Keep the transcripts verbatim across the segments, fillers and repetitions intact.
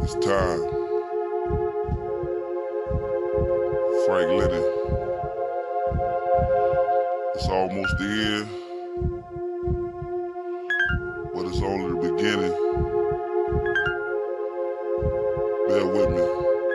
It's time. Frank Lini. It's almost the end, but it's only the beginning. Bear with me.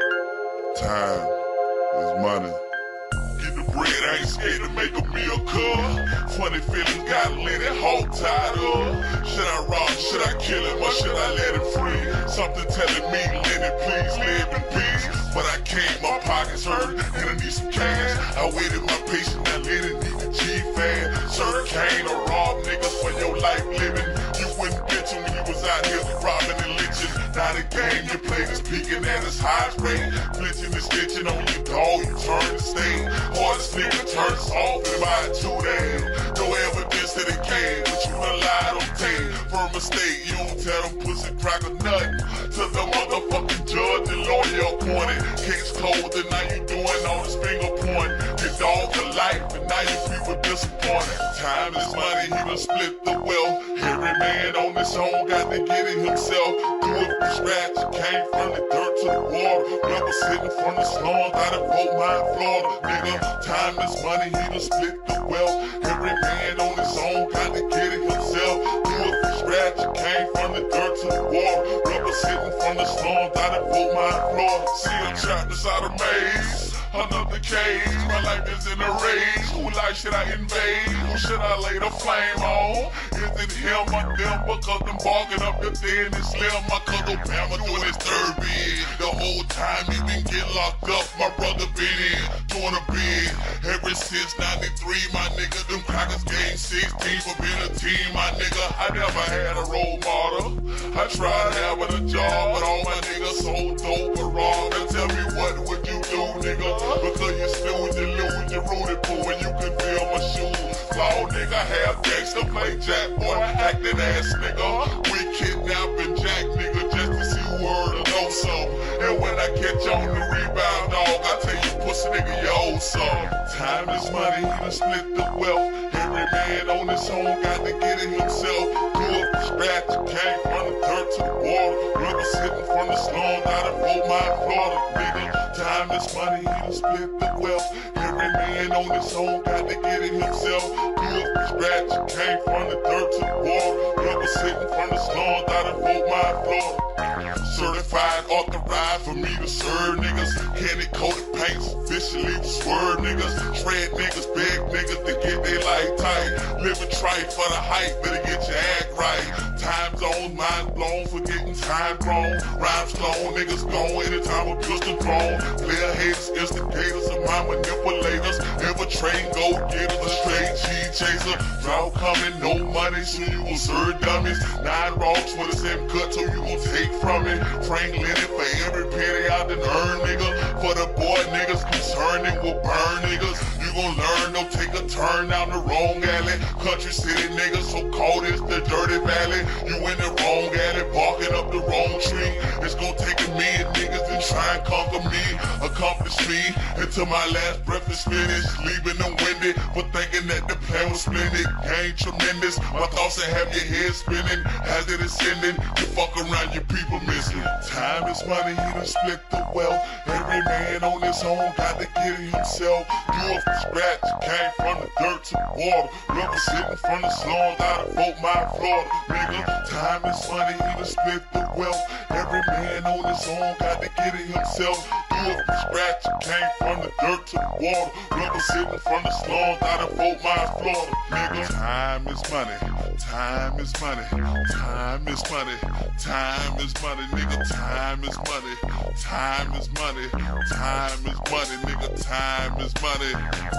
Time is money. Get the bread, I ain't scared to make a meal, cuz. Funny feelings got Lini hog tied up. Should I rob him, should I kill him, or should I let him free? Something telling me, Lini, please live in peace. But I can't, my pockets hurt, and I need some cash. I waited my patience, now Lini need the G fast. Sir, can't or rob niggas for your life living. You wouldn't bitch when you was out here robbing and lynching. Now the game you play is peaking at its highest rate. Flinching and stitching on your dog, you turn to stain. Hardest nigga turns off in about two days. No evidence that it came, but you done lied on tape. For a mistake, you don't tell them pussy crack or nothing. To the motherfucking judge and lawyer appointed. Case closed and now you doing all this finger pointing. Your dog to life and now you people disappointed. Time is money, he done split the wealth. Every man on his own got to get it himself. Do it from scratch, came from the dirt to the water. Never sitting from the slums out of Fort Mine, Florida. Nigga, time is money, he done split the wealth. Every man on his own got to get it himself. Do it from scratch, came from the dirt to the water. Never sitting from the slums out of Fort Mine, Florida. See a trap inside a maze, another cage. My life is in a rage. Who life should I invade? Who should I lay the flame on? Is it him or them? Because them barking up the thin and slim. My cousin Bama doing his third bid. The whole time he been getting locked up, my brother been in, doing a bid. Ever since ninety-three, my nigga, them crackers gained sixteen for being a team, my nigga. I never had a role model. I tried having a job, but all my niggas so dope or wrong. Now tell me what would you do, nigga? Because you snooze, you lose, you rooted for when you can feel my shoes. Law nigga, half decks to play jack, boy, acting ass nigga. We kidnapping jack nigga just to see word or know something. And when I catch on the rebound, dog, I tell you pussy nigga, you owe some. Time is money, he done split the wealth. Every man on his own got to get it himself. Do it from scratch, came from the dirt to the water. Never sitting from the slums out of Fort Mine, Florida, nigga. Time is money, he done split the wealth. Every man on his own got to get it himself. Do it from scratch, came from the dirt to the water. Never sitting from the slums out of Fort Mine, Florida. Certified, authorized for me to serve niggas. Candy coated paints, officially swerve niggas. Shred niggas, beg niggas to get their life tight. Living trite for the hype, better get your act right. Time zones, mind blown, forgetting time grown. Rhymes flown, niggas gone anytime a pistol drawn. Player haters, instigators, and my manipulators. Never train go getters, a straight cheese chaser. Drought coming, no money, so you will serve dummies. Nine rocks with the same cut, so you will take from it. Frank Lini for every penny I done earn, nigga. For the boy niggas concerned, it will burn niggas. You gon' learn, don't take a turn down the wrong alley. Country city niggas, so cold it's the dirty valley. You in the wrong alley, barking up the wrong tree. It's gon' take a million niggas and try and conquer me, accomplish me, until my last breath is finished. Leaving them winded for thinking that the plan was splendid. Game tremendous, my thoughts that have your head spinning. As it is sending, you fuck around, your people missing. Time is money, he done split the wealth. Every man on his own got to get it himself. Do it from scratch, came from the dirt to the water. Never sitting from the slums out of Fort Mine, Florida, nigga. Time is money, he done split the wealth. Every man on his own got to get it himself. Do it from scratch, came from the dirt to the water. Never sitting from the slums out of Fort Mine, Florida, nigga. Time is money, time is money, time is money, time is money, nigga. Time is money, time is money, time is money, nigga. Time is money.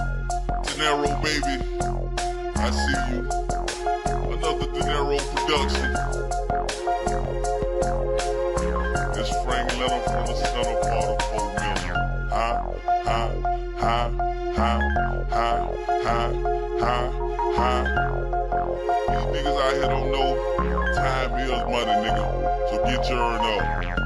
Dinero, baby, I see you. Another Dinero production. It's Frank Lini from the center part of four million. Ha, ha, ha, ha, ha, ha, ha, ha. These niggas out here don't know time is money, nigga. So get your earn up.